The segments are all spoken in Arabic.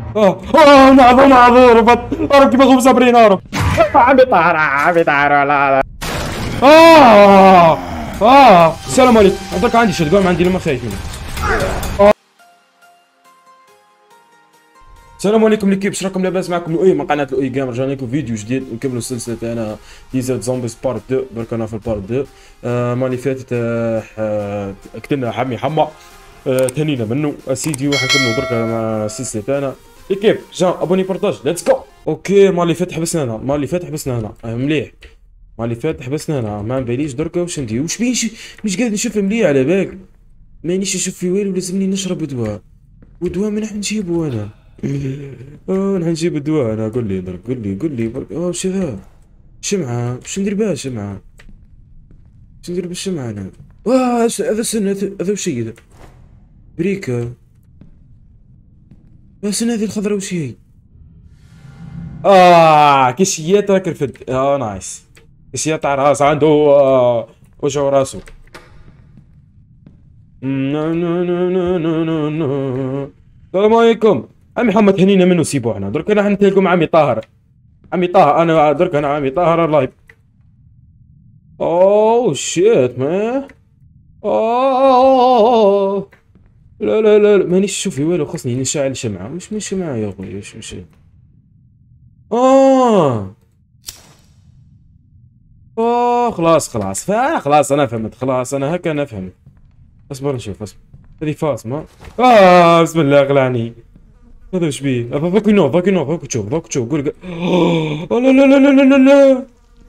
معذور ارب كيف اغوم صابرين ارب عمي طاهر عمي طاهر لا السلام عليكم. درك عندي شوت ما عندي لما خايف منه. السلام عليكم ليكيب، اش راكم لاباس؟ معكم لؤي من قناه لؤي جيمر. رجعنا لكم فيديو جديد نكملوا السلسله تاعنا ديزرت زومبيز بارت 2. درك انا في البارت 2 المره اللي فاتت قتلنا حمي حما تهنينا منه اسيدي وحنكملوا درك مع السلسله تاعنا. ليكيب جا ابوني بارطاج ليتس جو. اوكي المره اللي فاتت حبسنا هنا، المره اللي فاتت حبسنا هنا مليح، المره اللي فاتت حبسنا هنا ما باليش دركا واش ندير واش بين مش قادر نشوف مليح على بالك، مانيش نشوف في والو، لازمني نشرب دواء ودواء من راح نجيبو انا؟ راح نجيب الدواء انا. قول لي درك قول لي برك. واش هذا؟ شمعة واش ندير بها شمعة؟ واش ندير بالشمعة انا؟ هذا سنة هذا وش هي؟ بريكا سنة هذه الخضرا وش هي؟ كيشيات راك رفد. نايس كيشيات تاع راس عنده وجهه وراسو. السلام عليكم. عمي محمد هنينا منه سيبو احنا درك انا حنتلاقوا مع عمي طاهر. عمي طاهر انا درك انا عمي طاهر لايف. شيت ما لا لا لا مانيش نشوف في والو، خصني نشعل شمعة. واش من شمعة يا خويا؟ واش مشي؟ خلاص انا فهمت. خلاص انا هكا انا فهمت. اصبر نشوف اصبر. هذه فاطمة. بسم الله قلعني. هذا وش بيه؟ ذاك ينوض تشوف قول. لا لا لا لا لا لا.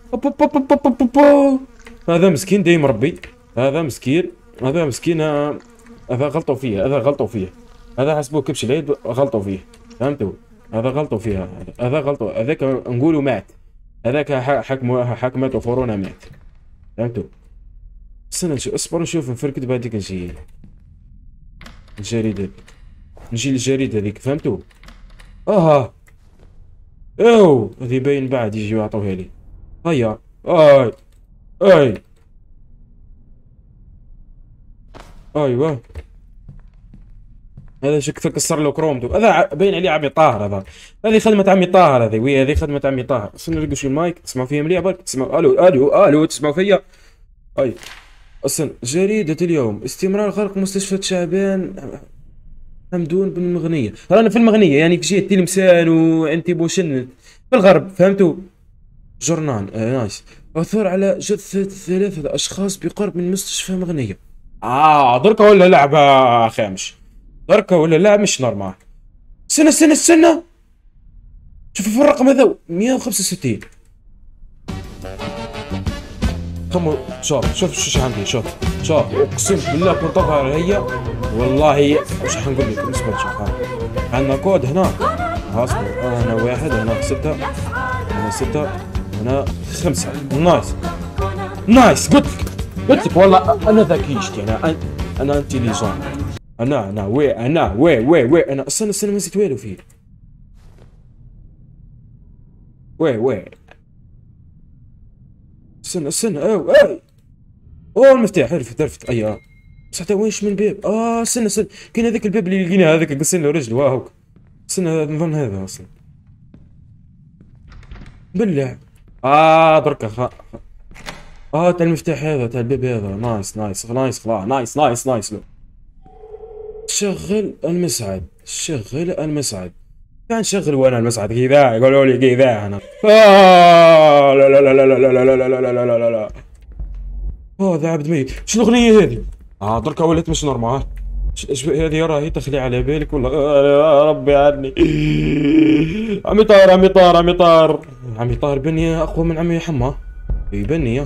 هذا مسكين دايم مربي. هذا مسكين هذا غلطوا فيه. هذا حسبوه كبش العيد غلطوا فيه، فهمتوا؟ هذا غلطوا فيها. هذا غلطوا هذاك نقولوا مات. هذاك حكمته فورونا مات، فهمتوا؟ استنى اصبر نشوف نفركد بعديك نجي الجريدة. نجي للجريدة هذيك، فهمتوا؟ هذي باين بعد يجيو يعطوها لي. هيا ايوه هذا شك كسر له كرومتو. هذا باين عليه عمي طاهر. هذه خدمة عمي طاهر. هذه خدمة عمي طاهر. استنى نلقى شي المايك تسمعوا فيا مليح برك. تسمعوا الو تسمعوا فيا؟ استنى. جريدة اليوم: استمرار غرق مستشفى شعبان حمدون بن مغنية. رانا في المغنية يعني في جهة تلمسان وانتي بوشن في الغرب، فهمتوا؟ جورنال نايس. عثور على جثة 3 أشخاص بقرب من مستشفى مغنية. دركا ولا لعبة خامش؟ دركا ولا لعب مش نورمال؟ استنى شوفوا في الرقم هذا 165. شوف شو عندي. شوف اقسم بالله كنت تظهر هي والله. واش حنقول لك؟ اصبر شوف عندنا كود هنا. اصبر انا 1 هنا 6 هنا 6 هنا 5. نايس قلت لك والله انا ذكي شتي. انا انتيليجون. انا استنى ما نسيت والو فيه. استنى المفتاح عرفت. بس حتى وينش من الباب؟ استنى كاين هذاك الباب اللي لقيناه هذاك قصين له رجل هاوك. استنى نظن هذا اصلا بالله. دركا تاع المفتاح هذا تاع الباب هذا. نايس لو. شغل المسعد. كان شغل وانا المسعد كذا يقولوا لي كذا انا. لا لا لا لا لا لا لا لا لا لا لا. هذا عبد ميت. شنو الاغنيه هذه؟ دركا ولات مش نورمال. الاجواء هذه راهي تخلي على بالك والله. يا ربي عادني. عمي طاهر بني اقوى من عمي حما. يبني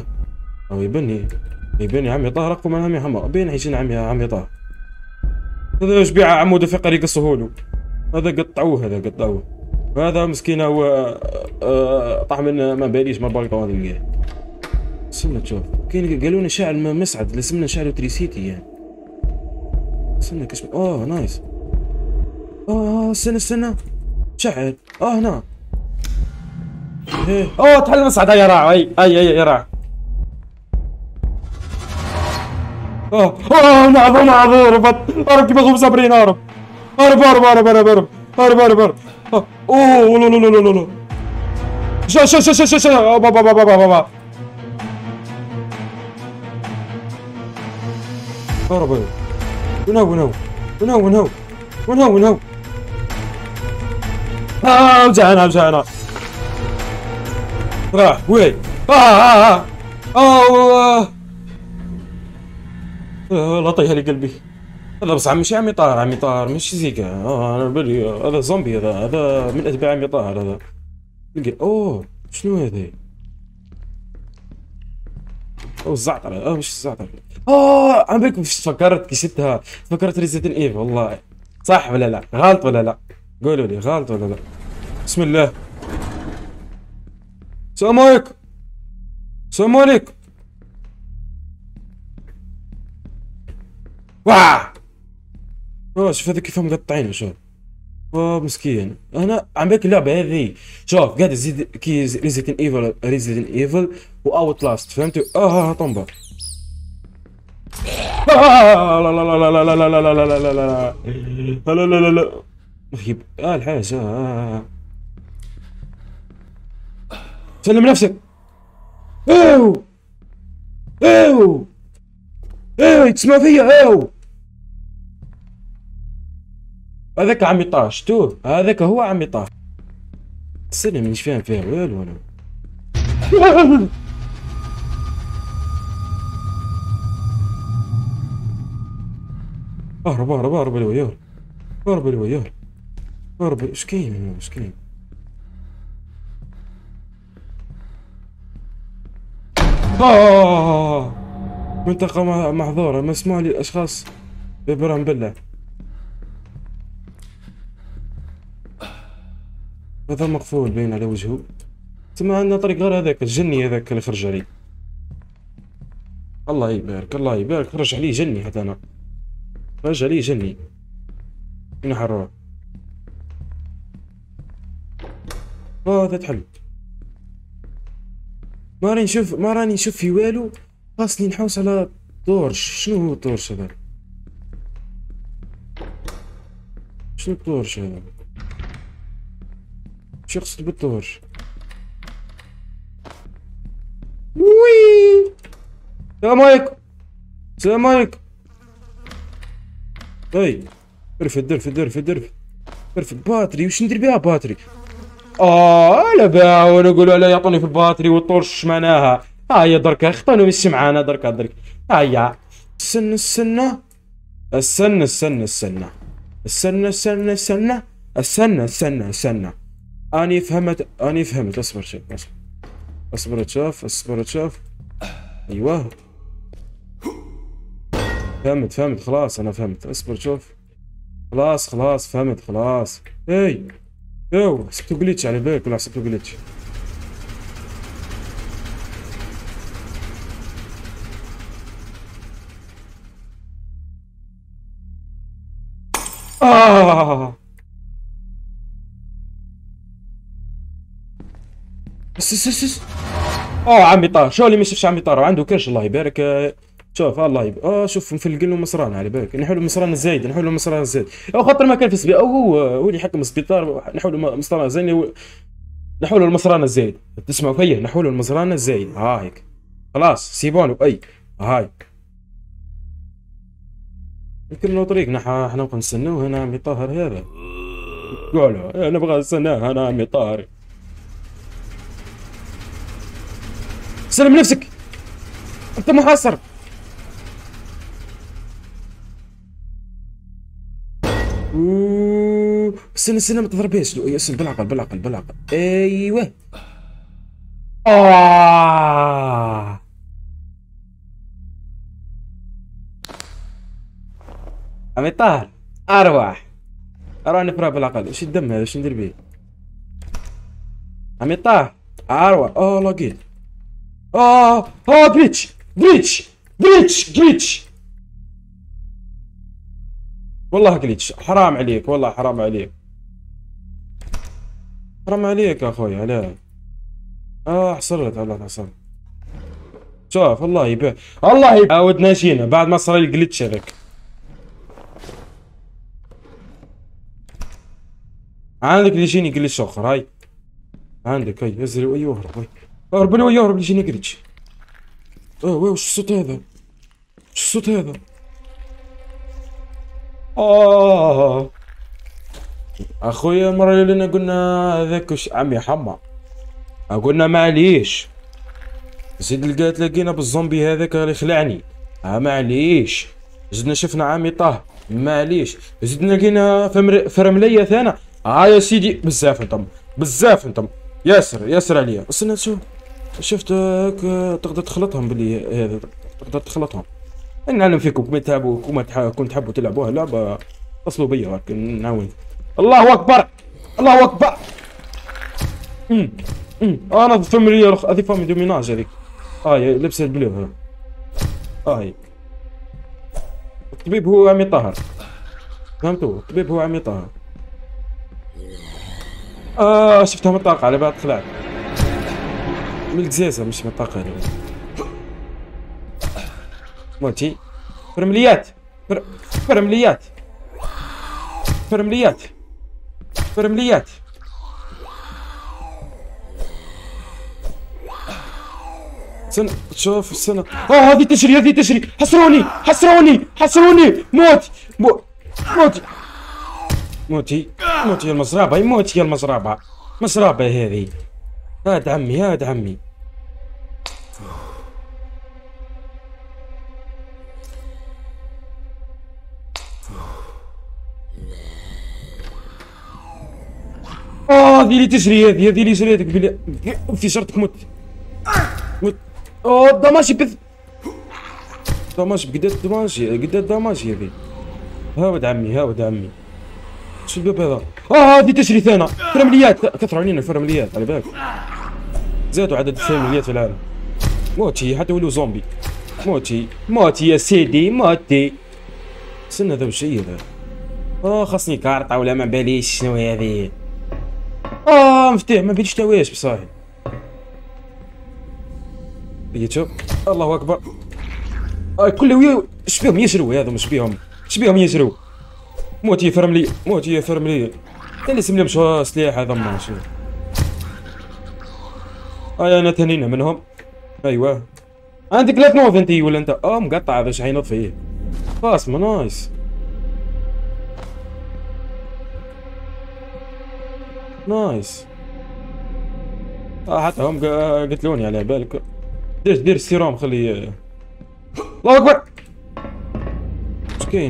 عمي طاهر اقوى من عمي حما. بين عايشين عمي طاهر. هذا واش بيع عمود الفقري يقصوهولو. هذا قطعوه. هذا مسكين هو طاح من ما باليش من البالكون هذا. استنى تشوف كاين قالوا لنا شاعل مسعد لازمنا نشعلو تريسيتي يعني. استنى كاش نايس. استنى شعل. هنا تحل المسعد. يا راع يا راع. معذور ارب كيف اغوم صابرين ارب. هرب هرب هرب. اوه لا لا لا لا لا. شا شا شا شا شا شا. بابا بابا بابا. هرب هرب. ونهو ونهو ونهو ونهو ونهو ونهو. رجعنا رجعنا. راح وين؟ لا طيح لي قلبي. هذا بس ماشي عمي طاهر، عمي طاهر ماشي زيكا. انا بالي هذا زومبي، هذا من اتباع عمي طاهر هذا. اوه شنو هذا؟ اوه الزعتر. مش الزعتر. عم بالك فكرت كي شفتها فكرت ريزيدنت ايفل والله. صح ولا لا؟ غلط ولا لا؟ قولوا لي غلط ولا لا؟ بسم الله. السلام عليكم. السلام عليكم. واه شوف هذا كيف مقطعين. شوف مسكين. انا عم بالك اللعبه هذه شوف قاعد يزيد كي ريزيدنت ايفل واوت لاست فهمتوا. طنبه. لا لا لا لا لا لا لا لا لا لا لا لا لا لا لا. مخيب الحاجه. سلم نفسك. اوه اوه اوه تسمع فيا. اوه هذاك عمي طه. شتوه هذاك هو عمي طه. استنى مانيش فاهم فيها والو انا. اهرب اهرب اهرب الويار. اهرب الويار. اهرب. اش كاين اش كاين؟ منطقة محظورة مسموح للأشخاص ببرهم بالله. هذا مقفول باين على وجهه. ثم عندنا طريق غير هذاك الجني هذاك اللي خرج عليه. الله يبارك الله يبارك. خرج عليه جني حتى أنا. خرج عليه جني. وين حنروح؟ هذا تحل. ما راني نشوف في والو. خاصني نحوس على طورش. شنو هو الطورش هذا؟ شنو الطورش هذا؟ شو يقصد بالطورش؟ وي السلام عليكم. السلام عليكم. اي رفد رفد رفد رفد رفد باتري. وش ندير بها باتري؟ لا باع وانا نقولوا لا يعطوني في الباتري والطورش معناها. هيا دركا خطانو مش معانا دركا. هيا استنى استنى استنى استنى استنى استنى استنى استنى استنى استنى استنى. اني فهمت. اصبر شوف اصبر تشوف. ايوه فهمت خلاص. انا فهمت. اصبر شوف. خلاص فهمت خلاص. حسبتو جليتش على بالك ولا حسبتو جليتش؟ بس عمي طار. شو اللي ما شافش عمي طار عنده كرش الله يبارك. شوف الله يبارك. شوف نفلقل له مصرانه على بالك. نحول مصرانه الزايد. او خاطر ما كان في السبيطار او هو اللي يحكم السبيطار. نحول مصرانه زين. نحول المصرانه الزايد. تسمعوا فيا؟ نحول المصرانه الزايد. هيك خلاص سيبونو. اي هاي يمكن له طريق. احنا نبقى نستناوه هنا عمي طاهر هذا. قولوا نبغى نستناه انا عمي طاهر. سلم نفسك انت محاصر. استنى ما تضربيش. اسم بالعقل. ايوه عمي طاهر ارواح. نفرح بالعقل. ايش الدم هذا؟ ايش ندير بيه؟ عمي طاهر ارواح. لقيت. جليتش والله جليتش. حرام عليك والله حرام عليك يا اخوي. علاه حصلت والله حصلت. شوف الله يبارك عاود ناجينا بعد ما صار لي جليتش هذاك. عندك اللي يجيني يقول لي شخر هاي. عندك هاي ازري وي يهرب وي. اهرب له يهرب اللي يجيني يقريتش. وي وش الصوت هذا؟ وش الصوت هذا؟ اخويا المرة اللي قلنا هذاك عمي حما. قلنا معليش. زيد لقينا بالزومبي هذاك اللي خلعني. معليش. زدنا شفنا عمي طه. معليش. زدنا لقينا فرملية ثانية. يا سيدي بزاف انتم. بزاف انتم. ياسر عليا. استنى شوف. شفت تقدر تخلطهم باللي هذا. تقدر تخلطهم. نعلم فيكم كما تلعبوا كنت تحبوا تلعبوها لعبة. اتصلوا بيا نعاون. الله اكبر. الله اكبر. انا فاميليا هذه فامي دوميناج هذيك. لبس البلو. هاي الطبيب هو عمي طاهر. فهمتوا؟ الطبيب هو عمي طاهر. شفتها من الطاقة على بعد طلعت من القزازة مش من الطاقة هذه. موتي فرمليات. فرمليات. فرمليات. فرمليات. سنة شوف السنة. هذه تشري. حسروني. موتي يا المزرابة. مزرابة هذه. هاد عمي. هذه اللي تجري هذه اللي جريتك بلي في شرطك موت. دماجي دماج قد دماجي هذه. هاود عمي. شو الباب هذا؟ هذه تشري ثانية. فرمليات كثروا علينا الفرمليات على بالك. زادوا عدد الفرمليات في العالم. موتي حتى ولو زومبي. موتي يا سيدي موتي. استنى هذا وش هي ذا؟ خاصني كارطة ولا ما باليش شنو هذه. مفتاح ما بيش تاويش بصاحي. شوف الله اكبر. كل اش بيهم يجروا هذا مش بيهم يجروا. موتي يا فرملي. اللي سملهم شو سلاح هذا ماشي. انا تهنينا منهم. ايوه عندك لا تنوض انت ولا انت مقطع هذا ايش حينوض فيه. خلاص نايس. حتى هم قتلوني على بالك. دير السيروم خلي. الله اكبر. اش كاين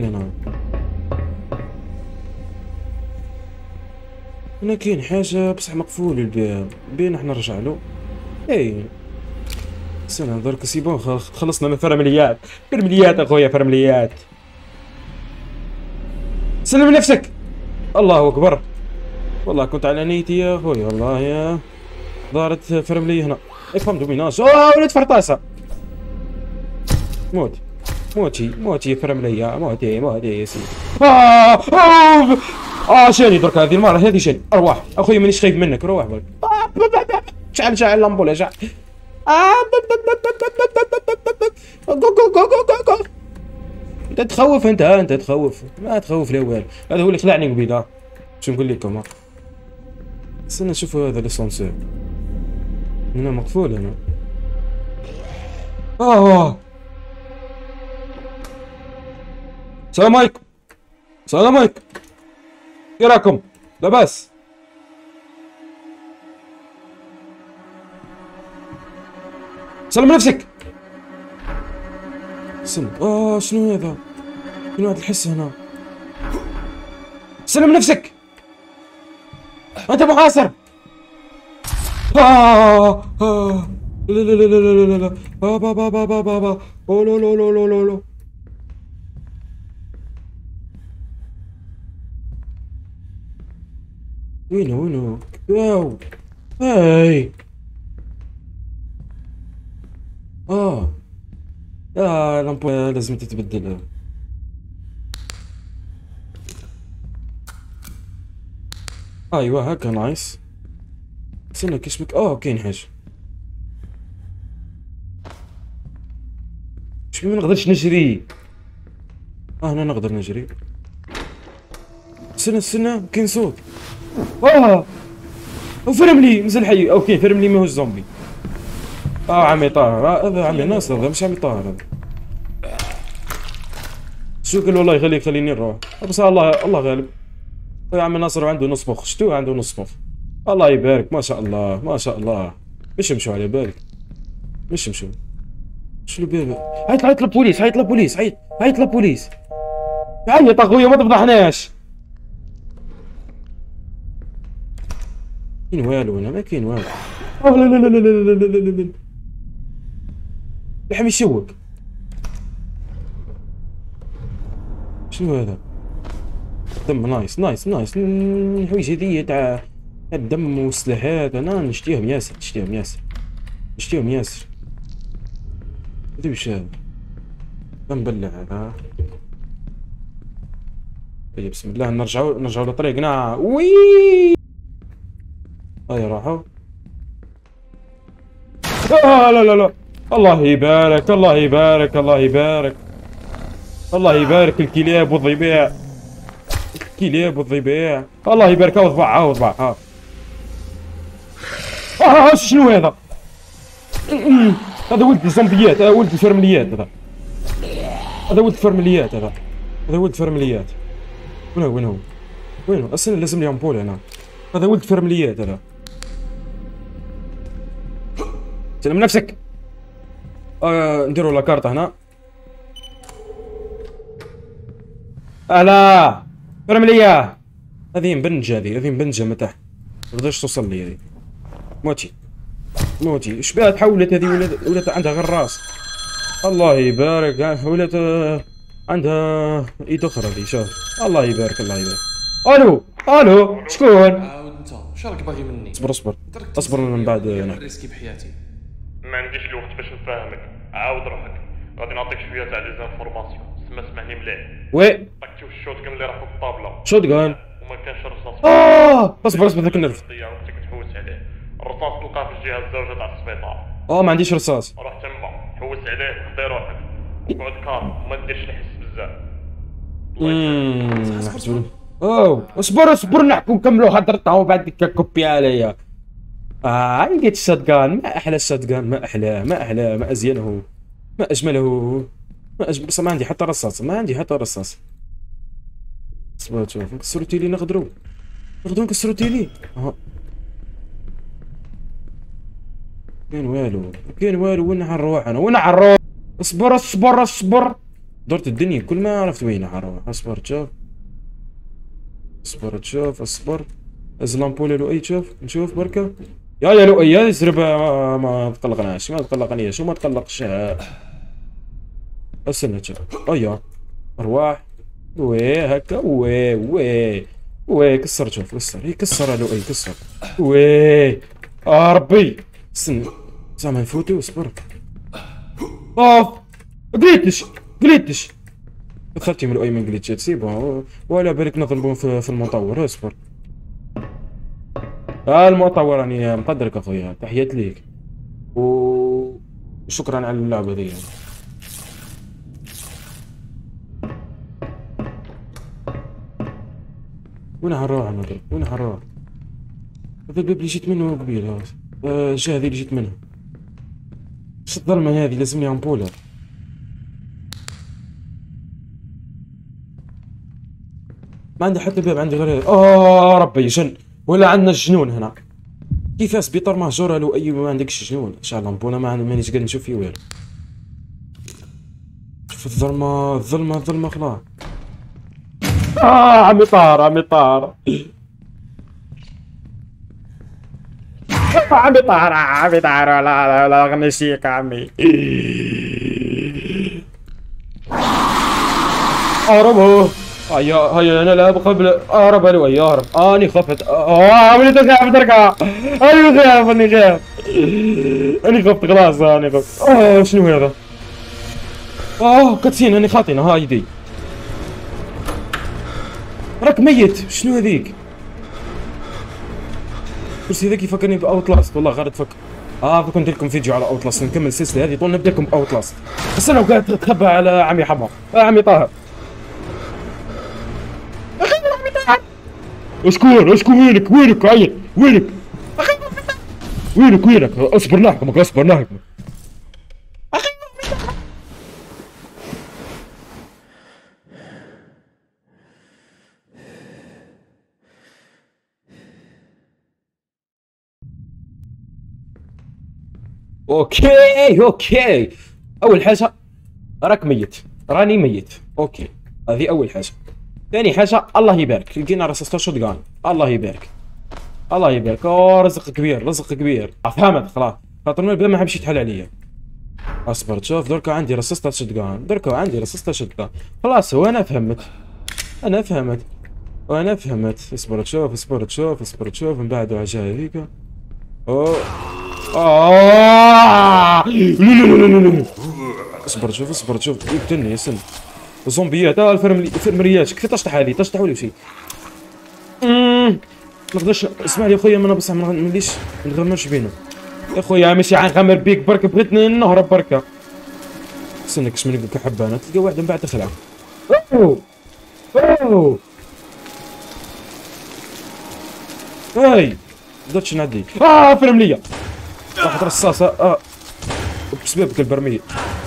هنا كاين حاجة بصح مقفول الباب. بين احنا نرجع له. استنى درك سيبون خلصنا من الفرمليات. اخويا فرمليات. سلم نفسك. الله اكبر. والله كنت على نيتي يا اخويا والله يا ظهرت فرملية هنا. افهم دوميناج. ولد فرطاسة. موتي يا فرملية. موتي يا سيدي. شاني درك هذه المرة هذه شاني. ارواح اخويا مانيش خايف منك. روح بالك. شعل لامبولا شعل. انت تخوف. انت تخوف. ما تخوف لا والو. هذا هو اللي خلعني قبيل. شو نقول لكم. استنى نشوفوا هذا ليسونسير. هنا مقفول هنا. السلام عليكم. كي راكم؟ لاباس؟ سلم نفسك. شنو هذا؟ شنو هذا الحس هنا؟ سلم نفسك. انت محاصر. لا بابا لا. وينو واو. هاي لامبو لازم تتبدل. ايوه هكا نايس. استنى كيشبك. كاين حاجة. شبي ما نقدرش نجري. هنا نقدر نجري. استنى كاين صوت. وفرملي مازال حي. اوكي فرملي ماهوش زومبي. عمي طاهر هذا عمي ناصر، هذا مش عمي طاهر هذا. شو قال الله يخليك خليني نروح بس الله غالب. يا عمي ناصر عنده نص مخ، شتو عنده نص مخ. الله يبارك ما شاء الله ما شاء الله. مش يمشوا على بالك، مش يمشوا. شنو بيه؟ عيط للبوليس، عيط للبوليس، عيط للبوليس. عيط اخويا ما تفضحناش. كاين والو هنا، ما كاين والو. لا لا لا لا لا لا لا لا لا. لحم يشوك. شنو هذا؟ دم نايس نايس نايس. الحوايج هذيا تاع الدم والسلاحات انا نشتيهم ياسر، نشتيهم ياسر، نشتيهم ياسر. هذا وش هذا؟ نبلع هذا. طيب بسم الله نرجعوا لطريقنا. وي هاي راحوا. لا لا لا. الله يبارك الله يبارك الله يبارك الله يبارك. الكلاب والضباع، الكلاب والضباع. الله يبارك. وضبع وضبع. شنو هذا؟ هذا ولد الزومبيات، هذا ولد الفرمليات، هذا ولد الفرمليات، هذا ولد الفرمليات. وين هو؟ اصلا لازم لي امبول هنا. هذا ولد الفرمليات هذا. سلم نفسك. نديرو لا كارت هنا. اهلا فرمليه. هذه مبنجه، هذه مبنجه من تحت، متقدرش توصل لي هذه. موتي اش بها تحولت هذه؟ ولات عندها غير راس. الله يبارك. ولات عندها ايد اخرى هذه. شوف الله يبارك الله يبارك. الو شكون؟ عاود انت واش راك باغي مني؟ اصبر من بعد انا ريسكي بحياتي. ما عنديش الوقت باش نفهمك. عاود روحك، غادي نعطيك شويه تاع لي زانفورماسيون. اسمعني مليح. وي راك تشوف الشوت اللي راه فوق الطابله. شوت جان. وما كانش رصاص. اصبر ذاك النرف. تضيع وقتك تحوس عليه. الرصاص تلقاه في الجهه الزوجه تاع السبيطار. ما عنديش رصاص. روح تما حوس عليه وخدي روحك. اقعد كار وما ديرش الحس بزاف. اصبر نحكوا نكملوا هضرتنا وبعد ديك كوبي عليا. لقيت الشاتجان. ما احلى الشاتجان، ما احلاه ما ازينه، ما اجمله، بس ما عندي حتى رصاص. اصبر شوف نكسرو تيلي نغدرو نكسرو تيلي. كاين والو. وين حنروح انا؟ اصبر. درت الدنيا كل ما عرفت وين حنروح. اصبر تشوف. هز لامبول لؤي. نشوف بركه. يا لؤي زرب. ما تقلقناش، ما تقلقش. استنى تشوف. ارواح. هكا. كسر. شوف كسر يا لؤي كسر. ربي استنى زعما نفوتو. اصبر. قليتش. كثرتي من لؤي من قليتشات. سيبو ولا بالك نضربون في المطور. اصبر. المطور راني مقدرك اخويا، تحيات ليك وشكرا على اللعبه ذي. وين حنروح هذا الباب اللي جيت منه قبيل. الجهه هذه اللي جيت منها. اش الظلمه هذه؟ لازمني امبوله. ما عندي حتى باب، عندي غير ربي جن. ولا عندنا الجنون هنا. كيف سبيطار مهجور لو اي ما عندكش جنون؟ شعل لامبونا مانيش قادر نشوف فيه والو. شوف الظلمه خلاص. عمي طار. عمي طار. لا غنشيك عمي. اهربوا. هيا انا لا قبل. اهرب لؤي اهرب. اني خفت. وليت خايف تركع. اني خفت خلاص. شنو هذا؟ كاتسين. اني خاطينا. يدي راك ميت. شنو هذيك؟ كرسي هذاك يفكرني باوتلاست. والله غير تفكر. كنت ندير لكم فيديو على اوتلاست، نكمل السلسله هذه طول نبدا لكم اوتلاست. بس انا وقعت تخبى على عمي حمار. عمي طاهر. اشكون وينك عيل وينك اصبر نحكمك اوكي اول حاجه راك ميت، راني ميت. اوكي هذه اول حاجه. ثاني حاجه الله يبارك لقينا رصاصه شوت جان. الله يبارك اوه رزق كبير. فهمت خلاص خاطر من البدا ما حبش يتحل عليا. اصبر شوف دركا عندي رصاصه شوت جان. خلاص هو انا فهمت. اصبر تشوف من بعد حاجه هذيك. اوه لا اصبر شوف يقتلني يا سن الزومبيات. الفرمريات كيف تشطح هذه ولا شيء. ما نقدرش. اسمع لي خويا، ما انا بصح ما نوليش نغمرش بينهم يا خويا. ماشي غنغمر بيك برك، بغيت نهرب بركه. استنى كاش من كحبانه تلقى واحد من بعد تخلع. اوه هاي قدرتش نعدي. فرمليه واحد رصاصه. بسببك البرميل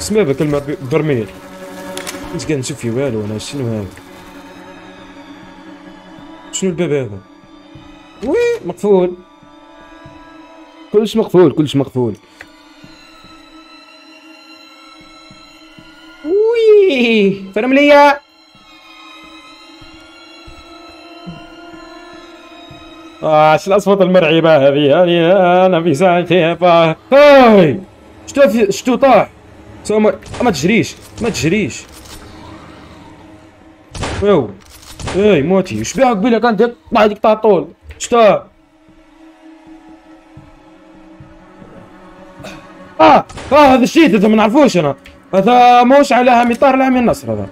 مش قاعد نشوف في والو انا. شنو هذا؟ شنو الباب هذا؟ وي مقفول. كلش مقفول. وي فرمليه. اش الاصوات المرعبه هذه انا في ساعه خيفه. هاي شتو طاح. ما تجريش. واو اي موتي. وش بيها قبيله كانت طلع هذيك تاع الطول. شتا هذا الشيء هذا ما نعرفوش انا. هذا موش على هامي طار لهامي النصر هذا.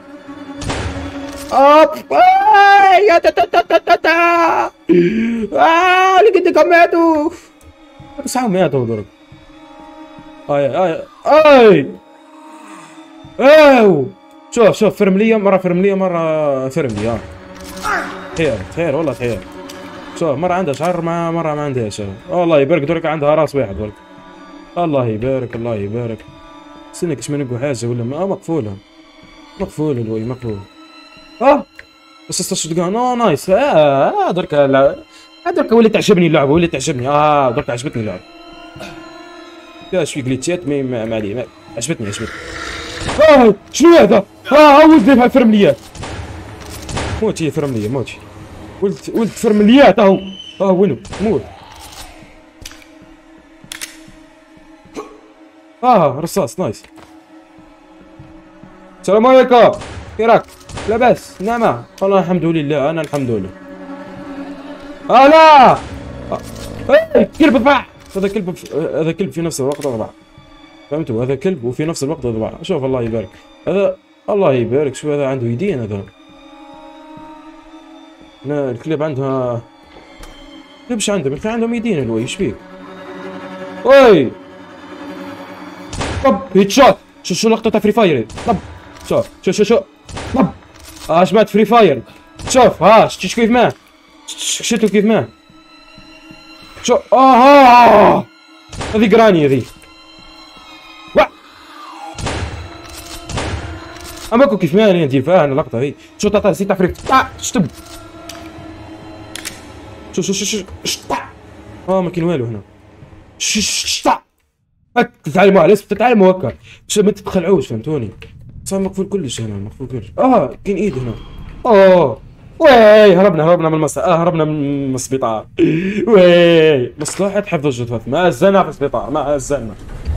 يا تا اللي قدك ماتوا. بس ماتوا درك. اي شوف فرمليه مره فرمليه. خير والله خير. شوف مره عندها شعر مره ما عندهاش. الله يبارك درك عندها راس واحد درك. الله يبارك. استنى كاش ما نلقوا حاجه ولا مقفوله الوي مقفول. بس استشهد نايس. درك ولات تعجبني اللعبه درك عجبتني اللعبه. فيها شوي جليتشات ما عليه. عجبتني. شنو هذا؟ ولد هاي فرمليات. موتي فرمليه موتي. ولد فرمليات اهو. وينو موت. رصاص نايس. السلام عليكم كي راك؟ لاباس؟ نعمة والله الحمد لله. انا الحمد لله. لا كلب ضبع. هذا كلب في نفس الوقت ضبع. فهمتوا؟ هذا كلب وفي نفس الوقت ضبع. شوف الله يبارك. هذا الله يبارك. شو هذا عنده يدين هذا. الكلب عندها كلبش عندهم يدين الوي. ايش فيك؟ وي طب هيت شوت. شو لقطة تاع فري فاير. طب شوف طب جماعة فري فاير. شوف شتي كيف مات. شفتوا كيف مات. شوف هذي قراني هذي. اماكو كيف ماني ندير فيها انا اللقطة هذي. شو تاع زيت تاع فري شتب. شو ما كاين والو هنا. تتعلموا لازم تتعلموا هكا باش ما تتخلعوش. فهمتوني؟ صار مقفول كلش هنا. مقفول كلش. كاين ايد هنا. وي هربنا من المص. هربنا من السبيطار. وي مصلحة حفظ الجثث. ما زلنا في السبيطار. ما زلنا.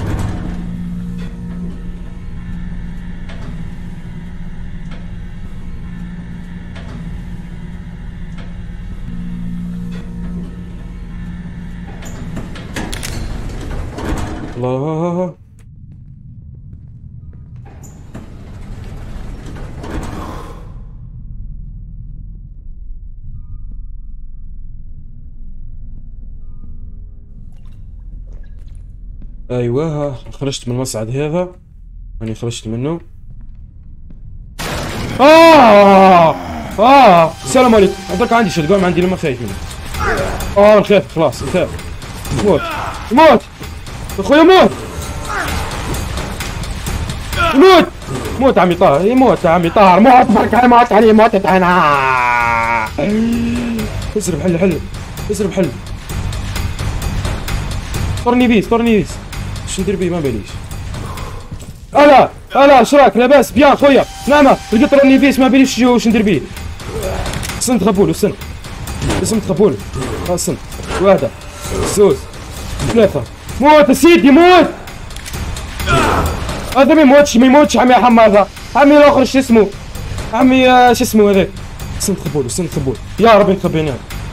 الله ايوه خرجت من المصعد هذا. انا خرجت منه. السلام عليكم. درك عندي شوتجان، ما عندي لما خايف منه. نخاف خلاص نخاف. موت اخويا موت. موت عمي طاهر، يموت عمي طاهر، موت برك على موت علي، موتت انا. اسرب حل اسرب حل. طرني فيس شو ندير بيه ما باليش. الا شراك لاباس بيان خويا؟ نعم لقيت طرني فيس ما باليش واش ندير بيه. سن تخبولو اسم تخبولو. سن واحدة زوج ثلاثة. موت سيدي موت. هذا ما يموتش عمي حمى هذا. عمي الاخر شو اسمه؟ عمي شو اسمه هذاك؟ سن تخبولو يا ربي نخبينا.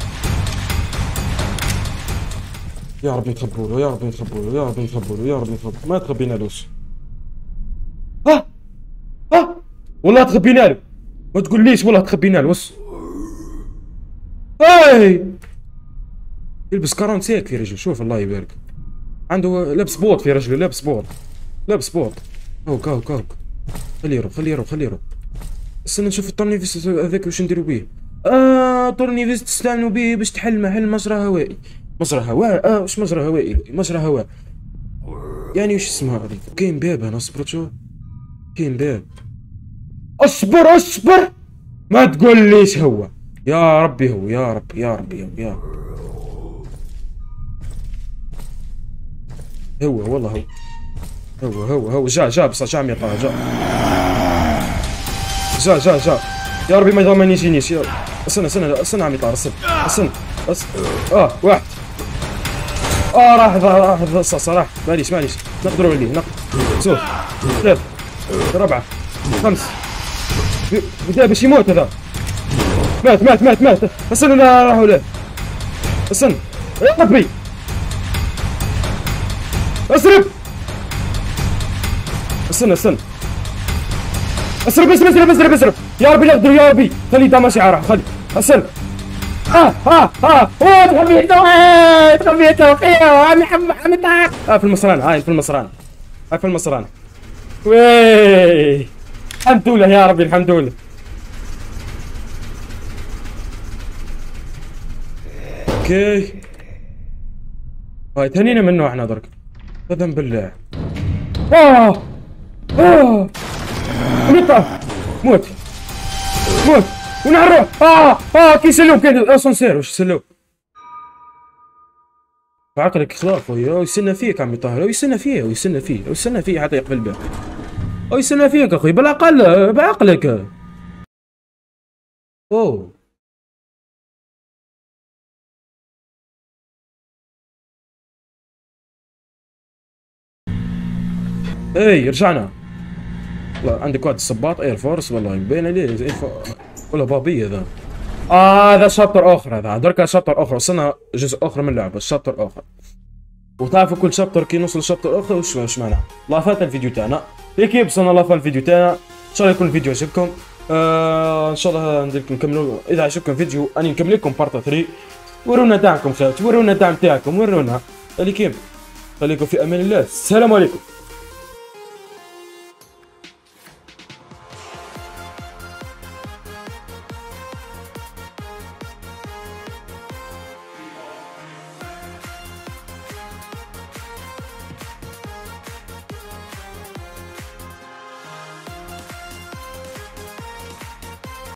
يا ربي نخبولو ما تخبينالوش. والله تخبينا له، ما تقوليش والله تخبينا له. يلبس كارون سيك في رجله، شوف الله يبارك. عنده لبس بوط في رجله، لبس بوط. هاوك خليه يروح. استنى نشوف الطرنيفيس هذاك واش نديرو بيه. طرنيفيس تستعملوا بيه باش تحل محل مجرى هوائي. واش مجرى هوائي؟ مجرى هواء يعني واش اسمها هذيك؟ كاين باب هنا، اصبر شوف. كاين باب. اصبر ما تقوليش هو. يا ربي هو. هو والله هو جا بصح جا عم يطلع جا يا ربي ما يجينيش. استنى عم يطلع. استنى واحد. راح الرصاصة راح. معليش نقدروا عليه. زوج ثلاثة ربعة خمس. بدا باش يموت هذا. مات. استنى راح ولا استنى يا ربي. اسرب. استنى اسرب. يا ربي نقدر يا ربي. خلي دا ماشي عارف خلي. اسرب. تخبيته عمي حمد في المصران. وي الحمد لله يا ربي الحمد لله. اوكي هاي تهنينا منه احنا درك. قدم بالله. موت ونعرف. كي يسلوه كاين الاسانسير واش يسلوه. عقلك خلاف ويا يستنى فيك عمي طاهر. يستنى فيه حتى يقبل بك. يستنى فيك اخوي بالعقل بعقلك. رجعنا. والله عندك واحد الصباط اير فورس والله مبين عليه ولا بابي هذا. هذا شابتر اخر. هذا دركا شابتر اخر. وصلنا جزء اخر من اللعبه شابتر اخر. وتعرفوا كل شابتر كي نوصل لشابتر اخر واش معناه. لافات الفيديو تاعنا هيك وصلنا لافات الفيديو تاعنا. ان شاء الله يكون الفيديو عجبكم. ان شاء الله ندير لكم نكملوا. اذا عجبكم الفيديو اني نكمل لكم بارت 3. ورونا دعمكم خالتي، ورونا الدعم تاعكم، ورونا اللي كيف. خليكم في امان الله. السلام عليكم.